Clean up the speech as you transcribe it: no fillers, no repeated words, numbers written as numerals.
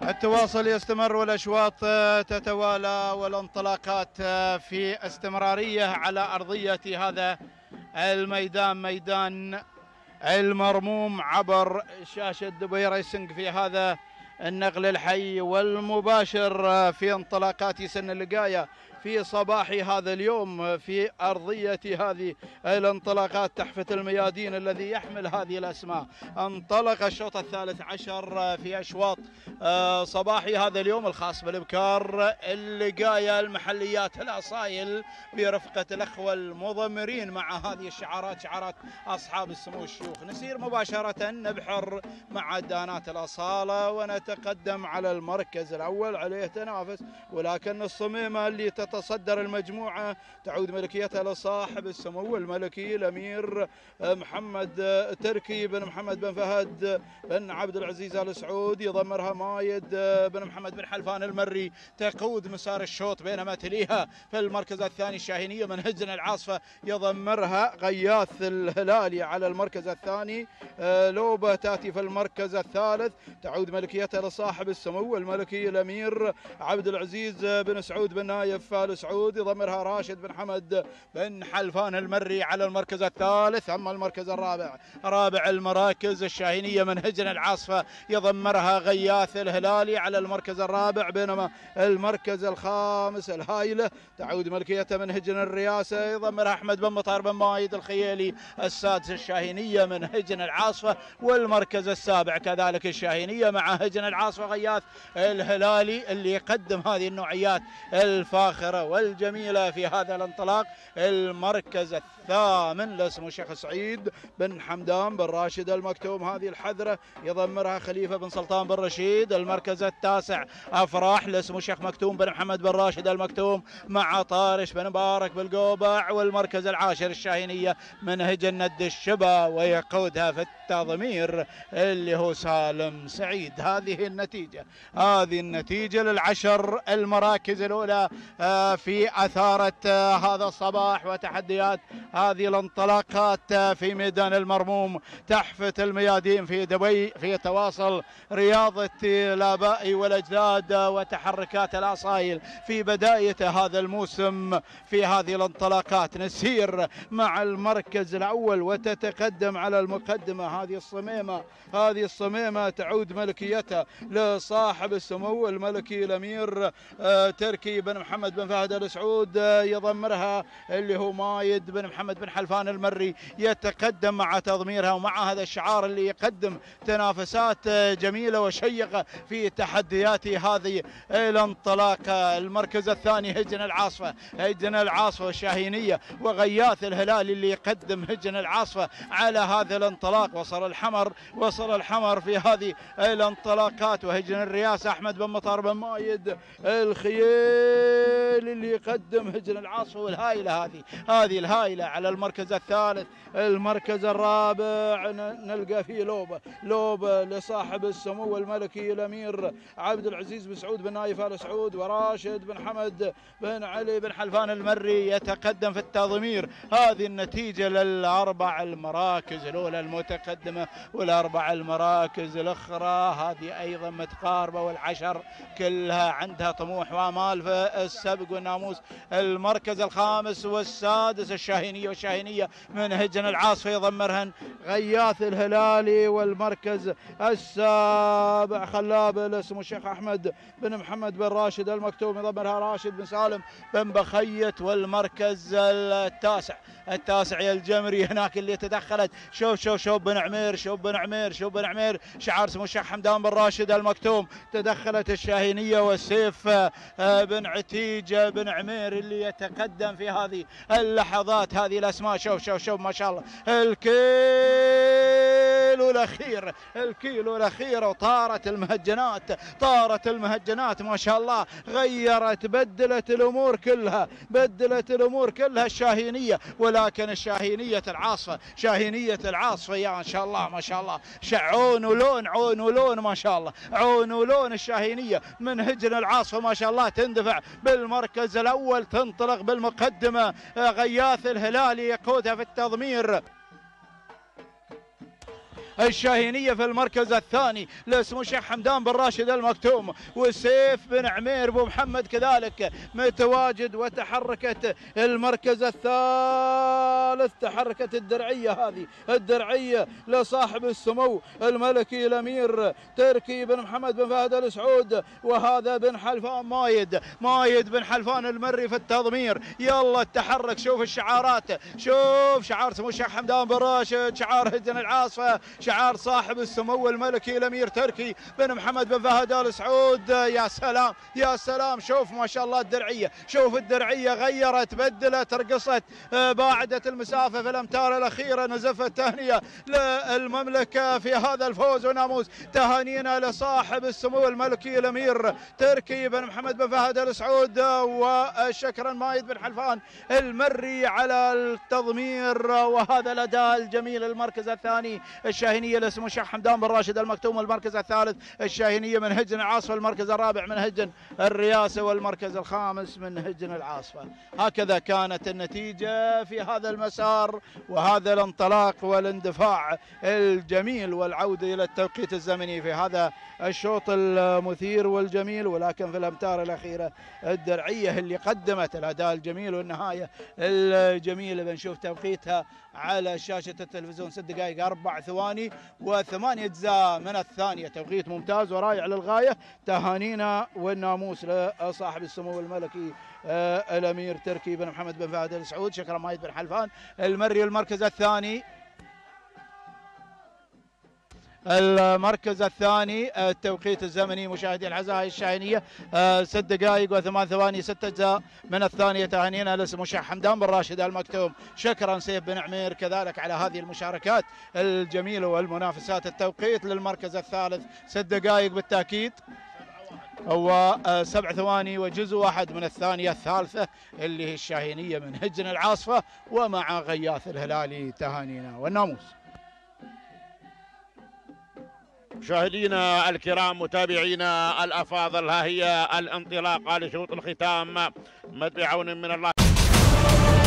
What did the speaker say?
التواصل يستمر والأشواط تتوالى والانطلاقات في استمرارية على أرضية هذا الميدان، ميدان المرموم، عبر شاشة دبي ريسنج في هذا النقل الحي والمباشر في انطلاقات سن اللقاية في صباح هذا اليوم في أرضية هذه الانطلاقات تحفة الميادين الذي يحمل هذه الأسماء. انطلق الشوط الثالث عشر في أشواط صباحي هذا اليوم الخاص بالإبكار، اللقاية، المحليات، الأصايل برفقة الأخوة المضمرين مع هذه الشعارات، شعارات أصحاب السمو الشيوخ. نسير مباشرة نبحر مع دانات الأصالة ونتقدم على المركز الأول، عليه تنافس ولكن الصميمة اللي تتصدر المجموعة تعود ملكيتها لصاحب السمو الملكي الأمير محمد تركي بن محمد بن فهد بن عبد العزيز آل سعود، يضمرها مايد بن محمد بن حلفان المري تقود مسار الشوط، بينما تليها في المركز الثاني الشاهينية من هجن العاصفة يضمرها غياث الهلالي على المركز الثاني، لوبة تأتي في المركز الثالث تعود ملكيتها لصاحب السمو الملكي الأمير عبد العزيز بن سعود بن نايف آل سعود، يضمرها راشد بن حمد بن حلفان المري على المركز الثالث. أما المركز الرابع، رابع المراكز الشاهينية من هجن العاصفة يضمرها غياث الهلالي على المركز الرابع، بينما المركز الخامس الهايلة تعود ملكيتها من هجن الرياسة يضمرها أحمد بن مطار بن مايد الخيالي، السادس الشاهينية من هجن العاصفة، والمركز السابع كذلك الشاهينية مع هجن العاصفة غياث الهلالي اللي يقدم هذه النوعيات الفاخرة والجميلة في هذا الانطلاق. المركز الثامن لاسمه الشيخ سعيد بن حمدان بن راشد المكتوم، هذه الحذرة يضمرها خليفة بن سلطان بن رشيد. المركز التاسع أفراح لاسمه الشيخ مكتوم بن محمد بن راشد المكتوم مع طارش بن مبارك بالقوبع. والمركز العاشر الشاهينية من هجن ند الشبا ويقودها في التضمير اللي هو سالم سعيد. هذه النتيجة للعشر المراكز الأولى في أثارة هذا الصباح وتحديات هذه الانطلاقات في ميدان المرموم تحفة الميادين في دبي، في تواصل رياضة الآباء والأجداد وتحركات الأصايل في بداية هذا الموسم في هذه الانطلاقات. نسير مع المركز الأول وتتقدم على المقدمة هذه الصميمة تعود ملكيتها لصاحب السمو الملكي الأمير تركي بن محمد بن فهد آل سعود، يضمرها اللي هو مايد بن محمد بن حلفان المري، يتقدم مع تضميرها ومع هذا الشعار اللي يقدم تنافسات جميلة وشيقة في تحديات هذه الانطلاقة. المركز الثاني هجن العاصفة الشاهينية وغياث الهلال اللي يقدم هجن العاصفة على هذا الانطلاق. وصل الحمر في هذه الانطلاقات، وهجن الرياسة أحمد بن مطار بن مايد الخيال اللي يقدم هجن العاصفة والهائلة هذه الهائلة على المركز الثالث. المركز الرابع نلقى فيه لوبة لصاحب السمو الملكي الأمير عبد العزيز بن سعود بن نايف آل سعود، وراشد بن حمد بن علي بن حلفان المري يتقدم في التضمير. هذه النتيجة للأربع المراكز الأولى المتقدمة، والأربع المراكز الأخرى هذه أيضا متقاربة، والعشر كلها عندها طموح وآمال في السبق والناموس. المركز الخامس والسادس الشاهينية من هجن العاصفة يضمرهن غياث الهلالي. والمركز السابع خلاب اسمه الشيخ أحمد بن محمد بن راشد المكتوم يضمرها راشد بن سالم بن بخيت. والمركز التاسع يا الجمري هناك اللي تدخلت، شوف بن عمير شعار اسمه الشيخ حمدان بن راشد المكتوم، تدخلت الشاهينية والسيف بن عتيجة بن عمير اللي يتقدم في هذه اللحظات. هذه الأسماء شوف ما شاء الله الكيلو الأخير وطارت المهجنات ما شاء الله، بدلت الأمور كلها الشاهينية. ولكن شاهينية العاصفة يا ما شاء الله عون ولون ما شاء الله، عون ولون الشاهينية من هجن العاصفة ما شاء الله، تندفع بالمركز الأول، تنطلق بالمقدمة غياث الهلالي يقودها في التضمير. الشاهينية في المركز الثاني لاسمه الشيخ حمدان بن راشد المكتوم، والسيف بن عمير بن محمد كذلك متواجد. وتحركت المركز الثالث، تحركت الدرعية، هذه الدرعية لصاحب السمو الملكي الأمير تركي بن محمد بن فهد ال سعود، وهذا بن حلفان مايد بن حلفان المري في التضمير. يلا التحرك، شوف الشعارات، شوف شعار سمو الشيخ حمدان بن راشد، شعار هجن العاصفة، شعار صاحب السمو الملكي الأمير تركي بن محمد بن فهد ال سعود. يا سلام يا سلام، شوف ما شاء الله الدرعية، شوف الدرعية غيرت، بدلت، رقصت، باعدت المسافة في الأمتار الأخيرة. نزفت تهنئة للمملكة في هذا الفوز وناموس، تهانينا لصاحب السمو الملكي الأمير تركي بن محمد بن فهد ال سعود، وشكرا مايد بن حلفان المري على التضمير. وهذا الأداء الجميل. المركز الثاني الشاهينية لاسمه الشيخ حمدان بن راشد المكتوم، المركز الثالث الشاهينية من هجن العاصفة، المركز الرابع من هجن الرياسة، والمركز الخامس من هجن العاصفة. هكذا كانت النتيجة في هذا المسار، وهذا الانطلاق والاندفاع الجميل والعودة إلى التوقيت الزمني في هذا الشوط المثير والجميل. ولكن في الأمتار الأخيرة الدرعية اللي قدمت الأداء الجميل والنهاية الجميلة. بنشوف توقيتها على شاشة التلفزيون، 6 دقائق 4 ثواني و8 أجزاء من الثانية، توقيت ممتاز ورائع للغاية. تهانينا والناموس لصاحب السمو الملكي الأمير تركي بن محمد بن فهد ال سعود. شكرا مايد بن حلفان المري. المركز الثاني التوقيت الزمني مشاهدي الأعزاء الشاهينية 6 دقائق و8 ثواني 6 أجزاء من الثانية. تهانينا لاسمه الشيخ حمدان بن راشد المكتوم. شكرا سيف بن عمير كذلك على هذه المشاركات الجميلة والمنافسات. التوقيت للمركز الثالث 6 دقائق بالتأكيد هو 7 ثواني وجزء واحد من الثانية الثالثة اللي هي الشاهينية من هجن العاصفة ومع غياث الهلالي. تهانينا والناموس. مشاهدينا الكرام متابعينا الافاضل، ها هي الانطلاقه لشوط الختام بعون من الله.